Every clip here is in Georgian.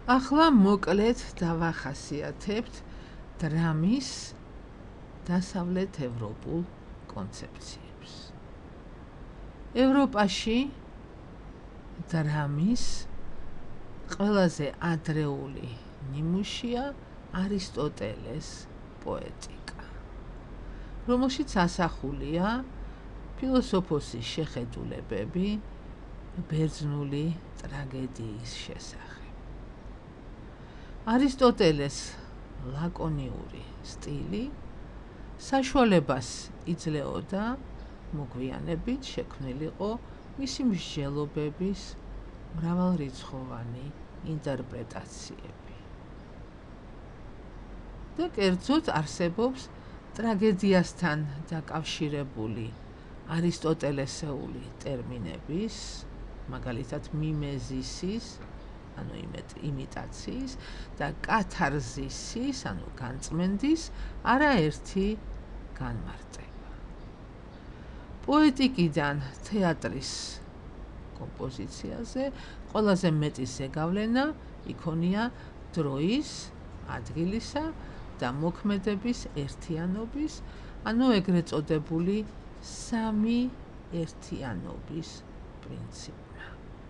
ახლა მოკლედ დავახასიათებთ დრამის დასავლეთ ევროპულ კონცეფციებს. ევროპაში დრამის ყველაზე ადრეული ნიმუშია არისტოტელეს პოეტიკა, რომელშიც ასახულია ფილოსოფოსის შეხედულებები ბერძნული ტრაგედიის შესახებ. არისტოტელეს ლაკონიური სტილი საშუალებას იძლეოდა მოგვიანებით შექმნილიყო მისი მსჯელობების მრავალრიცხოვანი ინტერპრეტაციები. და კერძოდ არსებობს ტრაგედიასთან დაკავშირებული არისტოტელესეული ტერმინების, მაგალითად მიმეზისის, ანუ იმიტაციის და კათარზისის, ანუ განწმენდის არაერთი განმარტება. პოეტიკიდან თეატრის კომპოზიციაზე ყველაზე მეტი ზეგავლენა იქონია დროის, ადგილისა და მოქმედების ერთიანობის, ანუ ეგრეთ წოდებული სამი ერთიანობის პრინციპმა.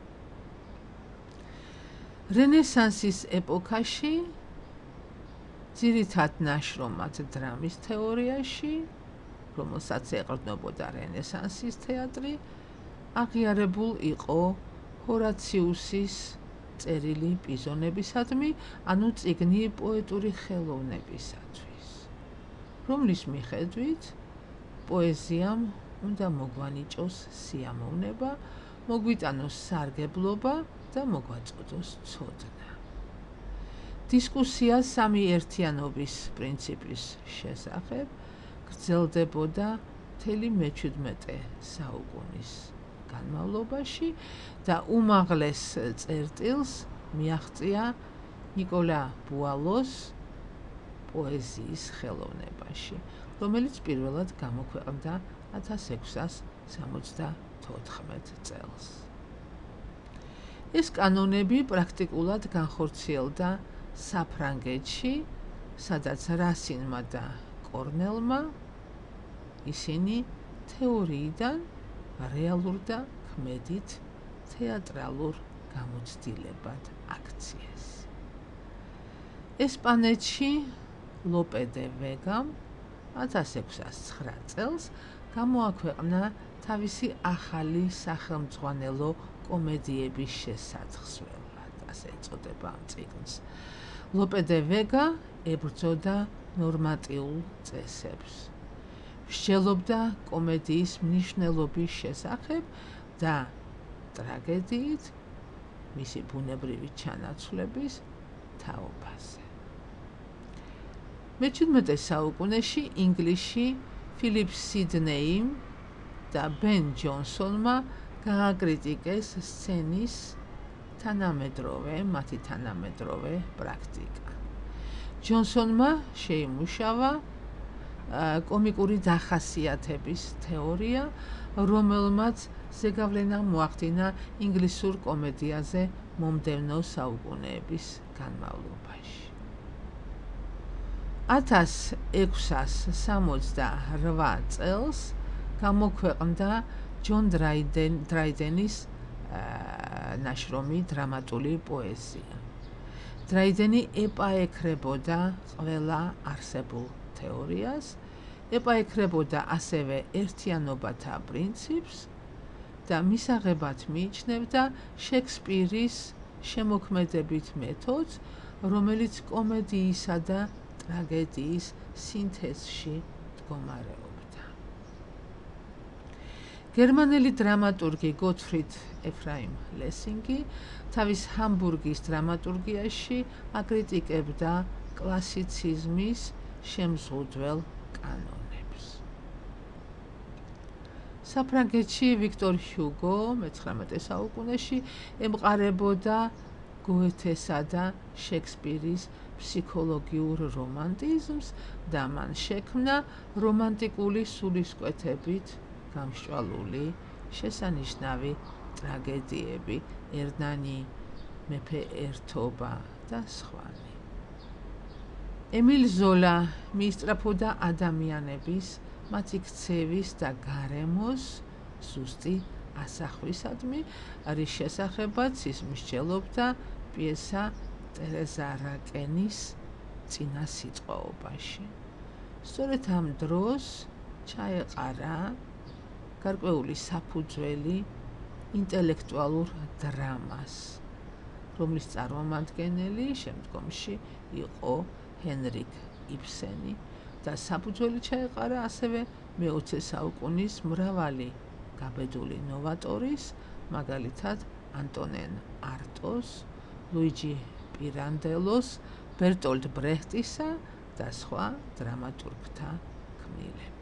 რენესანსის ეპოქაში ძირითად ნაშრომად დრამის თეორიაში, რომელსაც ეყრდნობოდა რენესანსის თეატრი, აღიარებულ იყო ჰორაციუსის წერილი პიზონებისადმი, ანუ წიგნი პოეტური ხელოვნებისათვის, რომლის მიხედვით პოეზიამ უნდა მოგვანიჭოს სიამოვნება, მოგვიტანოს სარგებლობა და მოგვაწოდოს ცოდნა. დისკუსია სამი ერთიანობის პრინციპის შესახებ გრძელდებოდა მთელი მე-17 საუკუნის განმავლობაში და უმაღლეს წერტილს მიაღწია ნიკოლა ბუალოს პოეზიის ხელოვნებაში, რომელიც პირველად გამოქვეყნდა 1674 წელს. ეს კანონები პრაქტიკულად განხორციელდა საფრანგეთში, სადაც რასინმა და კორნელმა ისინი თეორიიდან რეალურ და ქმედით თეატრალურ გამოცდილებად აქციეს. ესპანეთში ლოპე დე ვეგამ 1609 წელს გამოაქვეყნა თავისი ახალი სახელმძღვანელო კომედიების შესაცხსველად, ასე ეწოდება ამ წიგნს. ლოპე დე ვეგა ებრძოდა ნორმატიულ წესებს, მსჯელობდა კომედიის მნიშვნელობის შესახებ და ტრაგედიით მისი ბუნებრივი ჩანაცვლების თაობაზე. მე-17 საუკუნეში ინგლისში ფილიპ სიდნეიმ და ბენ ჯონსონმა გააკრიტიკეს სცენის მათი თანამედროვე პრაქტიკა. ჯონსონმა შეიმუშავა კომიკური დახასიათების თეორია, რომელმაც ზეგავლენა მოახდინა ინგლისურ კომედიაზე მომდევნო საუკუნეების განმავლობაში. 1668 წელს გამოქვეყნდა ჯონ დრაიდენის ნაშრომი დრამატული პოეზია. დრაიდენი ეპაექრებოდა ყველა არსებულ თეორიას, ეპაექრებოდა ასევე ერთიანობათა პრინციპს და მისაღებად მიიჩნევდა შექსპირის შემოქმედებით მეთოდს, რომელიც კომედიისა და ტრაგედიის სინთეზში მდგომარეობდა. გერმანელი დრამატურგი გოტფრიდ ეფრაიმ ლესინგი თავის ჰამბურგის დრამატურგიაში აკრიტიკებდა კლასიციზმის შემზღუდველ კანონებს. საფრანგეთში ვიქტორ ჰიუგო მე-19 საუკუნეში ემყარებოდა გოეთესა და შექსპირის ფსიქოლოგიურ რომანტიზმს და მან შექმნა რომანტიკული სულისკვეთებით გამსჭვალული შესანიშნავი ტრაგედიები, ერნანი, მეფე ერთობა და სხვანი. ემილ ზოლა მიისწრაფოდა ადამიანების, მათი ქცევის და გარემოს ზუსტი ასახვისადმი, რის შესახებაც ის მსჯელობდა პიესა ტერეზა რაკენის წინა სიტყვაობაში. სწორედ ამ დროს ჩაეყარა გარკვეული საფუძველი ინტელექტუალურ დრამას, რომლის წარმომადგენელი შემდგომში იყო ჰენრიკ იბსენი და საფუძველი ჩაეყარა ასევე მე-20 საუკუნის მრავალი გაბედული ნოვატორის, მაგალითად ანტონენ არტოს, ლუიჯი პირანდელოს, ბერტოლდ ბრეხტისა და სხვა დრამატურგთა ქმნილება.